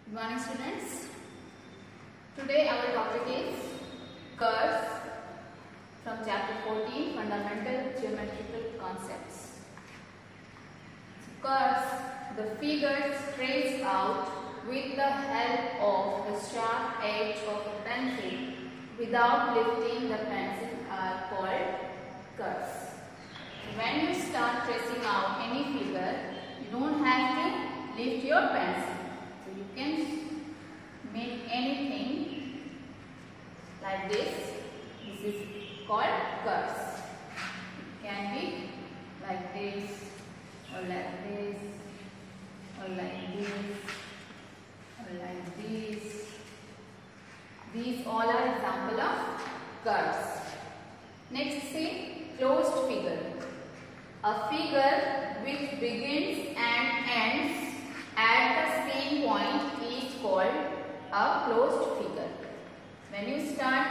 Good morning, students. Today our topic is curves from chapter 14, Fundamental Geometrical Concepts. So, curves, the figures traced out with the help of the sharp edge of a pencil without lifting the pencil are called curves. When you start tracing out any figure, you don't have to lift your pencil. So you can make anything like this. This is called curves. It can be like this, or like this, or like this, or like this. These all are example of curves. Next, see closed figure. A figure which begins and ends at the same point is called a closed figure. When you start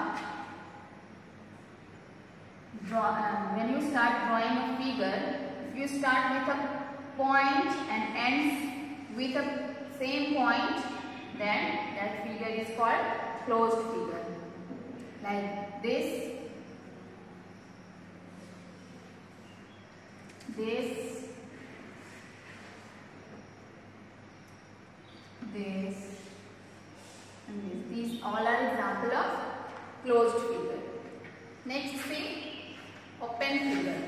drawing a figure, if you start with a point and ends with a same point, then that figure is called closed figure. Like this. This, and this. These all are example of closed figure. Next, see open figure.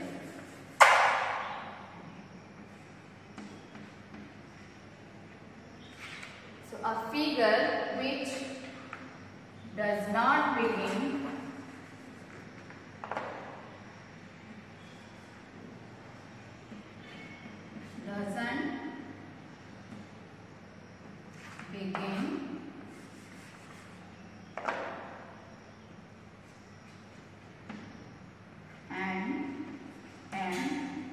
So a figure which does not begin and end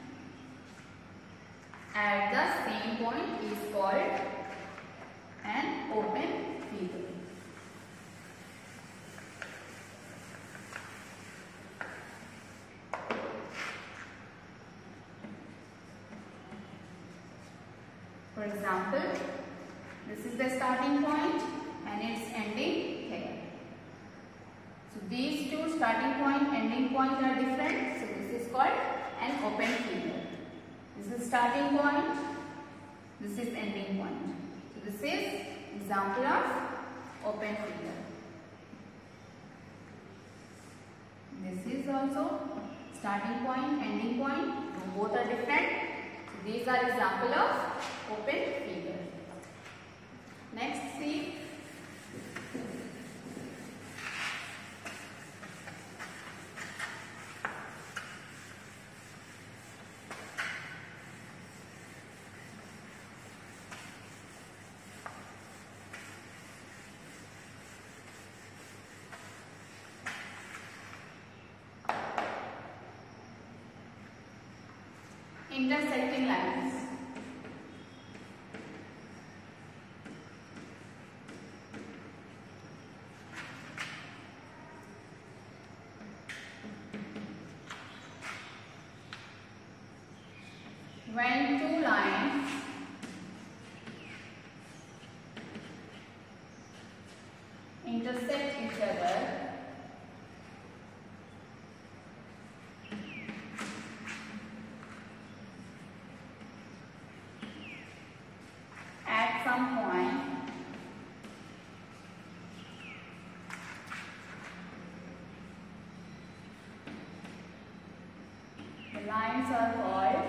at the same point is called an open figure. For example, this is the starting point and its ending here. So these two starting point, ending point are different. So this is called an open figure. This is starting point, this is ending point. So this is example of open figure. This is also starting point, ending point. So both are different. So these are example of open figure. Next, see intersecting lines. When two lines intersect each other, at some point, the lines are called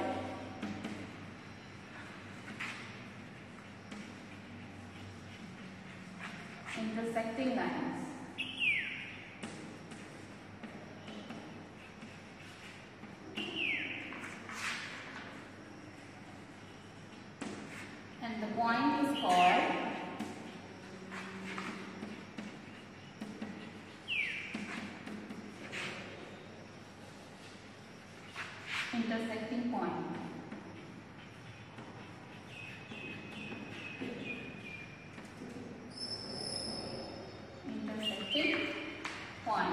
intersecting lines. And the point is called intersecting point. Intersecting point.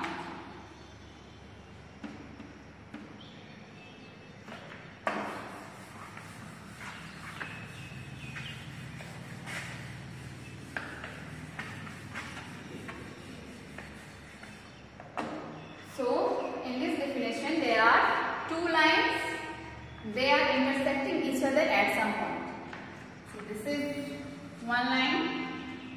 one line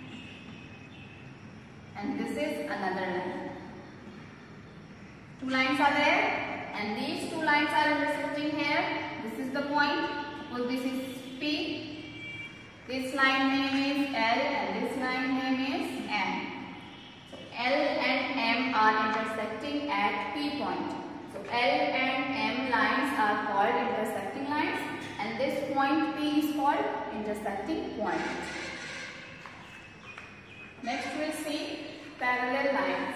and this is another line. Two lines are there and these two lines are intersecting here. This is the point. Suppose this is P. This line name is L and this line name is M. So L and M are intersecting at P point. So L and M lines are called intersecting lines and this point P is called intersecting point. Next we will see parallel lines.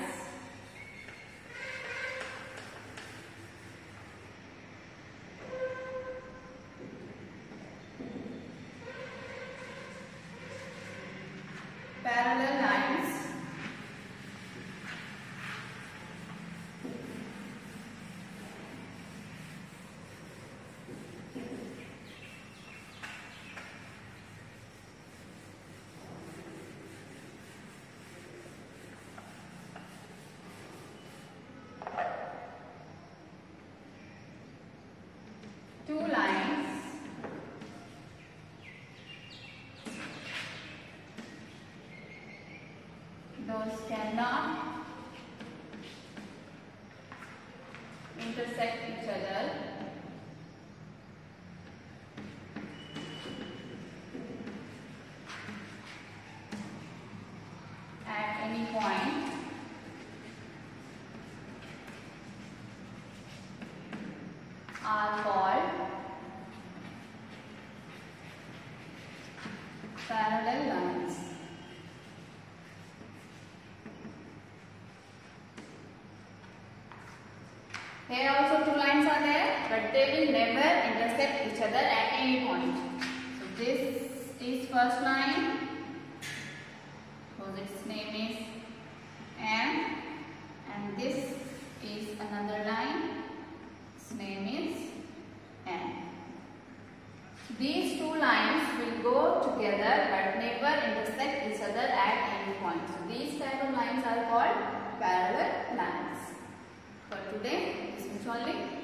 Parallel lines two lines those cannot intersect each other at any point are called parallel lines. Here also two lines are there, but they will never intersect each other at any point. So this is first line, suppose its name is M, and this is another line, its name is N. These two lines will go together but never intersect each other at any point. So these type of lines are called parallel lines. For today, this is only.